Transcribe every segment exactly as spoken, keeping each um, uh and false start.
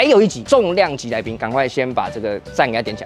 还有一集重量级来宾，赶快先把这个赞给他点起来。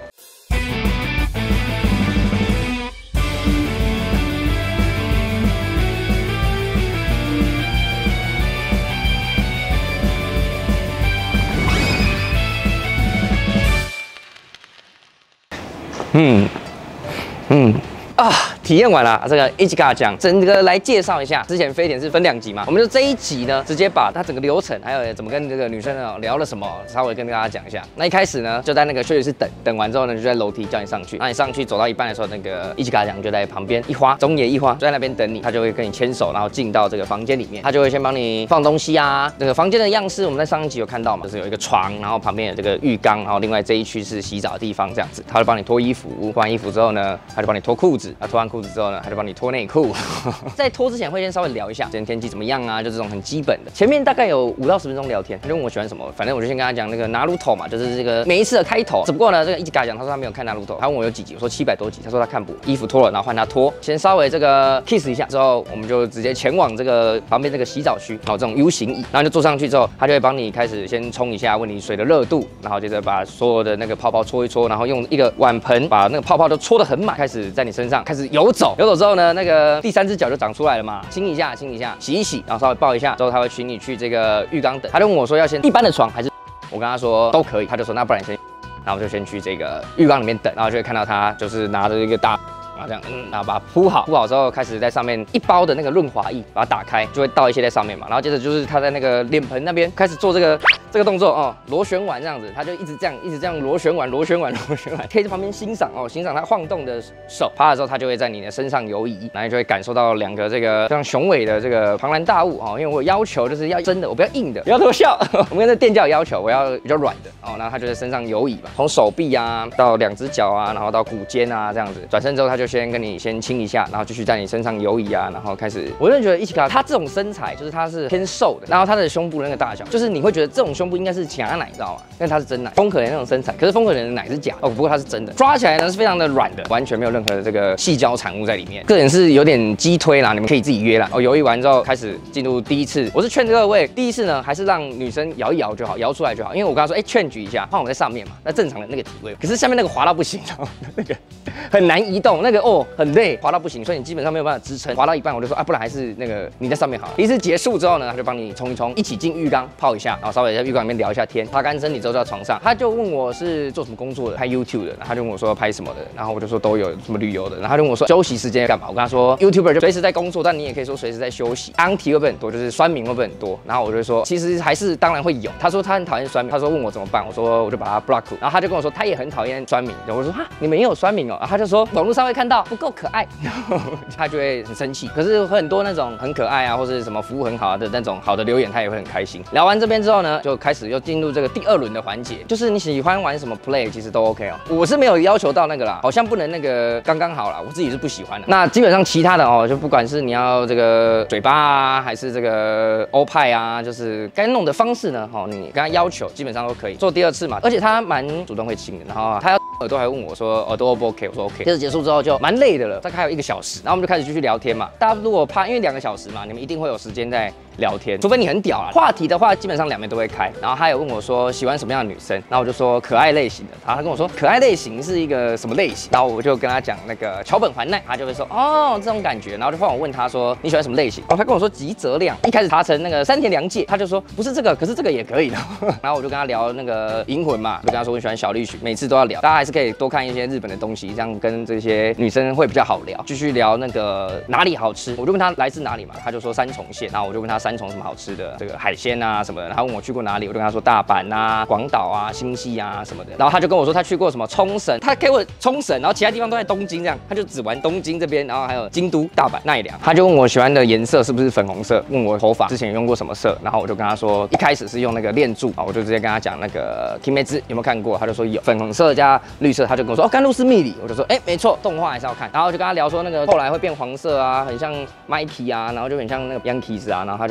嗯嗯啊，体验完了这个一起跟他讲，整个来介绍一下。之前非典是分两集嘛，我们就这一集呢，直接把它整个流程，还有怎么跟这个女生呢聊了什么，稍微跟大家讲一下。那一开始呢，就在那个休息室等，等完之后呢，就在楼梯叫你上去。那你上去走到一半的时候，那个一起跟他讲就在旁边一花中野一花就在那边等你，他就会跟你牵手，然后进到这个房间里面，他就会先帮你放东西啊。这个房间的样式我们在上一集有看到嘛，就是有一个床，然后旁边有这个浴缸，然后另外这一区是洗澡的地方，这样子，他会帮你脱衣服，脱完衣服之后呢，他就帮你脱裤子，啊，脱完裤子之后呢，他就帮你脱内裤。在脱之前会先稍微聊一下今天天气怎么样啊，就这种很基本的。前面大概有五到十分钟聊天，他就问我喜欢什么，反正我就先跟他讲那个拿鲁头嘛，就是这个每一次的开头。只不过呢，这个一直跟他讲，他说他没有看拿鲁头，他问我有几集，我说七百多集，他说他看不。衣服脱了，然后换他脱，先稍微这个 kiss 一下，之后我们就直接前往这个旁边这个洗澡区，然后这种 U 型椅，然后就坐上去之后，他就会帮你开始先冲一下，问你水的热度，然后接着把所有的那个泡泡搓一搓，然后用一个碗盆把那个泡泡都搓得很满，开始在你身上开始游走，游走之后呢，那个第三只脚就长出来了嘛，亲一下，亲一下，洗一洗，然后稍微抱一下，之后他会请你去这个浴缸等，他就问我说要先一般的床还是，我跟他说都可以，他就说那不然你先，然后我就先去这个浴缸里面等，然后就会看到他就是拿着一个大。 然后这样，嗯，然后把它铺好，铺好之后开始在上面一包的那个润滑液，把它打开，就会倒一些在上面嘛。然后接着就是他在那个脸盆那边开始做这个这个动作哦，螺旋丸这样子，他就一直这样一直这样螺旋丸螺旋丸螺旋丸，可以在旁边欣赏哦，欣赏他晃动的手。趴的时候，他就会在你的身上游移，然后就会感受到两个这个非常雄伟的这个庞然大物哦。因为我有要求就是要真的，我不要硬的，不要偷笑。我们跟这店家有要求，我要比较软的哦。然后他就在身上游移嘛，从手臂啊到两只脚啊，然后到骨尖啊这样子。转身之后，他就先跟你先亲一下，然后继续在你身上游移啊，然后开始，我真的觉得一起卡他这种身材就是他是偏瘦的，然后他的胸部的那个大小，就是你会觉得这种胸部应该是假奶，你知道吗？因为他是真奶，风可怜那种身材，可是风可怜的奶是假哦，不过它是真的，抓起来呢是非常的软的，完全没有任何的这个细胶产物在里面。个人是有点激推啦，你们可以自己约啦。哦，游移完之后开始进入第一次，我是劝各位，第一次呢还是让女生摇一摇就好，摇出来就好，因为我跟她说，哎、欸，劝举一下，换我在上面嘛，那正常的那个体位，可是下面那个滑到不行，然后那个很难移动，那个哦很累，滑到不行。 所以你基本上没有办法支撑，滑到一半我就说啊，不然还是那个你在上面好了。第一次结束之后呢，他就帮你冲一冲，一起进浴缸泡一下，然后稍微在浴缸里面聊一下天，擦干身体之后就到床上。他就问我是做什么工作的，拍 YouTube 的，然后他就问我说拍什么的，然后我就说都有，什么旅游的，然后他就问我说休息时间要干嘛，我跟他说 YouTuber 就随时在工作，但你也可以说随时在休息。安提会不会很多，就是酸民会不会很多，然后我就说其实还是当然会有。他说他很讨厌酸民，他说问我怎么办，我说我就把他 block， 然后他就跟我说他也很讨厌酸民，然后我说哈你们也有酸民哦，然后他就说网络上会看到不够可爱，然后他就会很生气。可是很多那种很可爱啊，或是什么服务很好的那种好的留言，他也会很开心。聊完这边之后呢，就开始又进入这个第二轮的环节，就是你喜欢玩什么 play， 其实都 OK 哦。我是没有要求到那个啦，好像不能那个刚刚好啦，我自己是不喜欢的。那基本上其他的哦，就不管是你要这个嘴巴啊，还是这个欧派啊，就是该弄的方式呢，哦，你跟他要求基本上都可以做第二次嘛。而且他蛮主动会亲的，然后他要耳朵还问我说耳朵 O 不 OK， 我说 OK。接着结束之后就蛮累的了，大概还有一个小时，然后我们就开始继续聊天嘛。大家如果怕，因为两个小时嘛，你们一定会有时间在聊天，除非你很屌啦。话题的话，基本上两边都会开。然后他有问我说喜欢什么样的女生，然后我就说可爱类型的。然后他跟我说可爱类型是一个什么类型，然后我就跟他讲那个桥本环奈，他就会说哦这种感觉。然后就换我问他说你喜欢什么类型，然后他跟我说吉泽亮，一开始查成那个山田凉介，他就说不是这个，可是这个也可以的。然后我就跟他聊那个银魂嘛，就跟他说我喜欢小栗旬，每次都要聊，大家还是可以多看一些日本的东西，这样跟这些女生会比较好聊。继续聊那个哪里好吃，我就问他来自哪里嘛，他就说三重县，然后我就问他三重什么好吃的，这个海鲜啊什么的，他问我去过哪里，我就跟他说大阪啊、广岛啊、新系啊什么的，然后他就跟我说他去过什么冲绳，他给我冲绳，然后其他地方都在东京这样，他就只玩东京这边，然后还有京都、大阪、奈良，他就问我喜欢的颜色是不是粉红色，问我头发之前用过什么色，然后我就跟他说一开始是用那个练柱啊，我就直接跟他讲那个 Kimetsu 有没有看过，他就说有，粉红色加绿色，他就跟我说哦甘露寺蜜里，我就说哎、欸、没错，动画还是要看，然后就跟他聊说那个后来会变黄色啊，很像 Mikey 啊，然后就很像那个 Yankees 啊，然后他就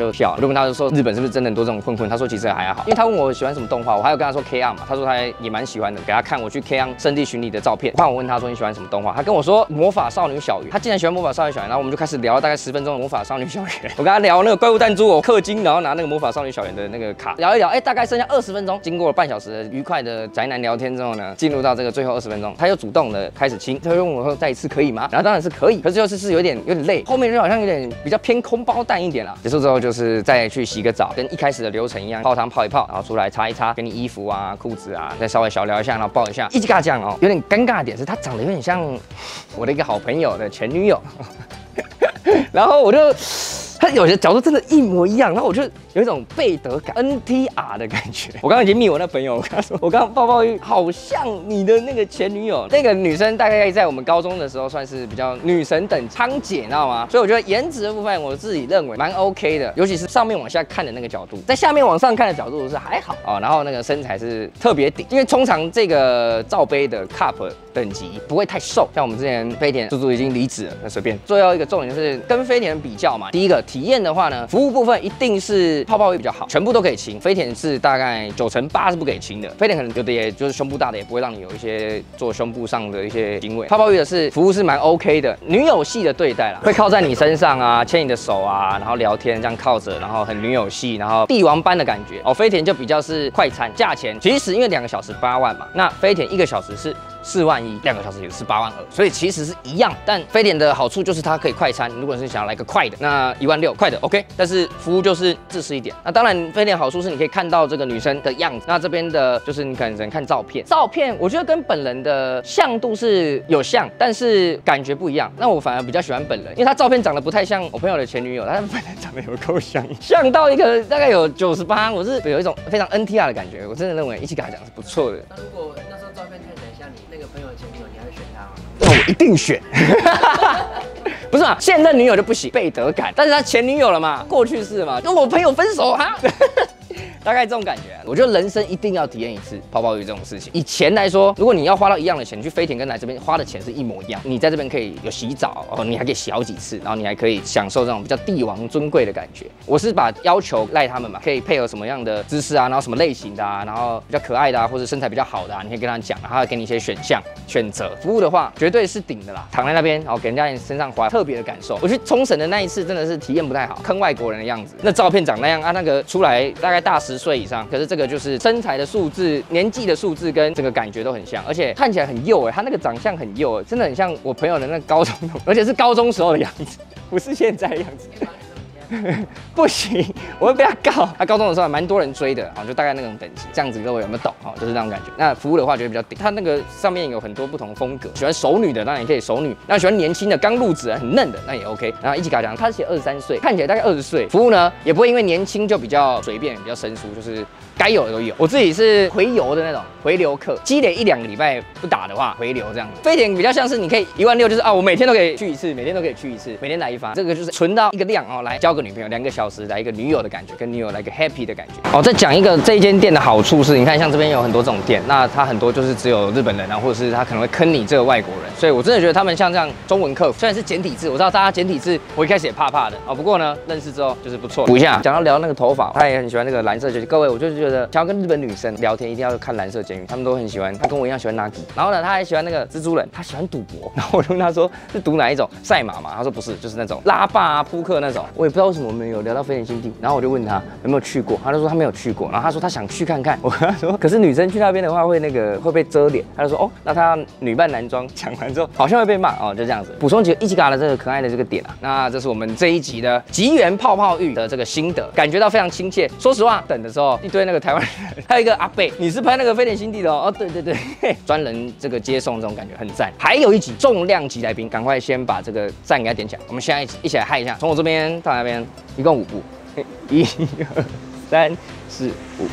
就笑了。我就问他就说日本是不是真的很多这种困困？他说其实还好，因为他问我喜欢什么动画，我还有跟他说 K-On 嘛，他说他也蛮喜欢的，给他看我去 K-On 圣地巡礼的照片。换我问他说你喜欢什么动画，他跟我说魔法少女小圆，他竟然喜欢魔法少女小圆，然后我们就开始聊了大概十分钟的魔法少女小圆。我跟他聊那个怪物弹珠，我氪金，然后拿那个魔法少女小圆的那个卡聊一聊，哎、欸，大概剩下二十分钟。经过了半小时的愉快的宅男聊天之后呢，进入到这个最后二十分钟，他又主动的开始亲，他就问我说再一次可以吗？然后当然是可以，可是就是是有点有点累，后面就好像有点比较偏空包弹一点啦。结束之后就是再去洗个澡，跟一开始的流程一样，泡汤泡一泡，然后出来擦一擦，给你衣服啊、裤子啊，再稍微小聊一下，然后抱一下。一起跟他讲哦，有点尴尬的点是他长得有点像我的一个好朋友的前女友，然后我就。他有些角度真的一模一样，然后我就有一种背德感 ，N T R 的感觉。我刚刚已经密我那朋友，我跟他说，我刚刚抱抱玉好像你的那个前女友，那个女生大概在我们高中的时候算是比较女神等仓姐，你知道吗？所以我觉得颜值的部分，我自己认为蛮 OK 的，尤其是上面往下看的那个角度，在下面往上看的角度是还好哦。然后那个身材是特别顶，因为通常这个罩杯的 cup 等级不会太瘦，像我们之前飞田猪猪已经离职了，那随便。最后一个重点就是跟飞田比较嘛，第一个。体验的话呢，服务部分一定是泡泡浴比较好，全部都可以亲。飞田是大概九成八是不给亲的，飞田可能有的也就是胸部大的也不会让你有一些做胸部上的一些行为。泡泡浴的是服务是蛮 OK 的，女友系的对待啦，会靠在你身上啊，牵你的手啊，然后聊天这样靠着，然后很女友系，然后帝王般的感觉。哦，飞田就比较是快餐，价钱其实因为两个小时八万嘛，那飞田一个小时是。四万一，两个小时也是八万二，所以其实是一样。但飞点的好处就是它可以快餐，如果是想要来个快的，那一万六快的 OK。但是服务就是自私一点。那当然，飞点好处是你可以看到这个女生的样子。那这边的就是你可能只能看照片，照片我觉得跟本人的像度是有像，但是感觉不一样。那我反而比较喜欢本人，因为他照片长得不太像我朋友的前女友，他本人长得有够像，像到一个大概有九十八，我是有一种非常 N T R 的感觉。我真的认为一起跟他讲是不错的。 那如果那时候照片看起来像你那个朋友的前女友，你还会选他吗？ 那我一定选。不是嘛，现任女友就不行，背德感，但是他前女友了嘛，过去式嘛，跟我朋友分手哈。大概这种感觉、啊，我觉得人生一定要体验一次泡泡浴这种事情。以钱来说，如果你要花到一样的钱，你去飞田跟来这边花的钱是一模一样。你在这边可以有洗澡哦，你还可以洗好几次，然后你还可以享受这种比较帝王尊贵的感觉。我是把要求赖他们嘛，可以配合什么样的姿势啊，然后什么类型的啊，然后比较可爱的啊，或者身材比较好的啊，你可以跟他讲，然后他会给你一些选项选择。服务的话，绝对是顶的啦，躺在那边，然后给人家你身上滑，特别的感受。我去冲绳的那一次真的是体验不太好，坑外国人的样子，那照片长那样啊，那个出来大概大十岁以上，可是这个就是身材的数字、年纪的数字跟整个感觉都很像，而且看起来很幼哎，他那个长相很幼，真的很像我朋友的那个高中，而且是高中时候的样子，不是现在的样子。不行，我会被他告。他高中的时候还蛮多人追的啊，就大概那种等级，这样子各位有没有懂啊？就是那种感觉。那服务的话，觉得比较顶。他那个上面有很多不同风格，喜欢熟女的，当然也可以熟女；那喜欢年轻的、刚入职很嫩的，那也 OK。然后一起给他讲，他写二十三岁，看起来大概二十岁。服务呢，也不会因为年轻就比较随便、比较生疏，就是该有的都有。我自己是回游的那种回流客，积累一两个礼拜不打的话，回流这样子。飞点比较像是你可以一万六，就是啊，我每天都可以去一次，每天都可以去一次，每天来一发，这个就是存到一个量哦，来交个女朋友，两个小时来一个女友的感觉，跟女友来一个 happy 的感觉。哦，再讲一个这一间店的好处是，你看像这边有很多这种店，那它很多就是只有日本人啊，或者是他可能会坑你这个外国人，所以我真的觉得他们像这样中文客服，虽然是简体字，我知道大家简体字，我一开始也怕怕的啊、哦，不过呢，认识之后就是不错。补一下，讲到聊那个头发，他也很喜欢那个蓝色监狱。各位，我就是觉得想要跟日本女生聊天，一定要看蓝色监狱，他们都很喜欢。他跟我一样喜欢 Nagi， 然后呢，他还喜欢那个蜘蛛人，他喜欢赌博。然后我就问他说是赌哪一种？赛马嘛？他说不是，就是那种拉霸啊、扑克那种。我也不知道为什么我们有聊到飞田新地，然后我就问他有没有去过，他就说他没有去过，然后他说他想去看看。我跟他说，可是女生去那边的话会那个会被遮脸，他就说哦，那他女扮男装。讲完之后好像会被骂哦，就这样子。补充几个一起嘎的这个可爱的这个点啊，那这是我们这一集的吉原泡泡浴的这个心得，感觉到非常亲切。说实话，等的时候一堆那个台湾人，还有一个阿贝，你是拍那个飞田新地的哦？哦，对对对，专人这个接送这种感觉很赞。还有一集重量级来宾，赶快先把这个赞给他点起来。我们现在一起一起来嗨一下，从我这边到那边，一共五步，一二三四五。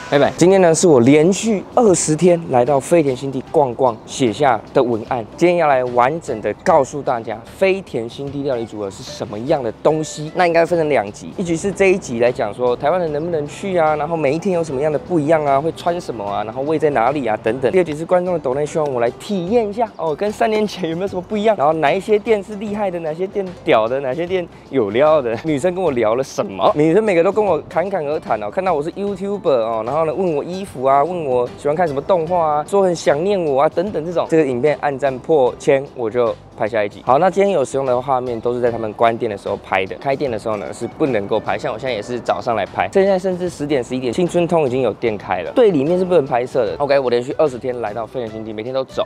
拜拜。今天呢是我连续二十天来到飞田新地逛逛写下的文案。今天要来完整的告诉大家飞田新地料理组合是什么样的东西。那应该分成两集，一集是这一集来讲说台湾人能不能去啊，然后每一天有什么样的不一样啊，会穿什么啊，然后位在哪里啊等等。第二集是观众的抖内希望我来体验一下哦，跟三年前有没有什么不一样，然后哪一些店是厉害的，哪些店屌的，哪些店有料的。女生跟我聊了什么？女生每个都跟我侃侃而谈哦，看到我是 YouTuber 哦，然后呢问我衣服啊，问我喜欢看什么动画啊，说很想念我啊等等这种。这个影片按赞破千我就拍下一集。好，那今天有使用的画面都是在他们关店的时候拍的，开店的时候呢是不能够拍，像我现在也是早上来拍，现在甚至十点十一点，青春通已经有店开了，对，里面是不能拍摄的。OK， 我连续二十天来到飞田新地，每天都走。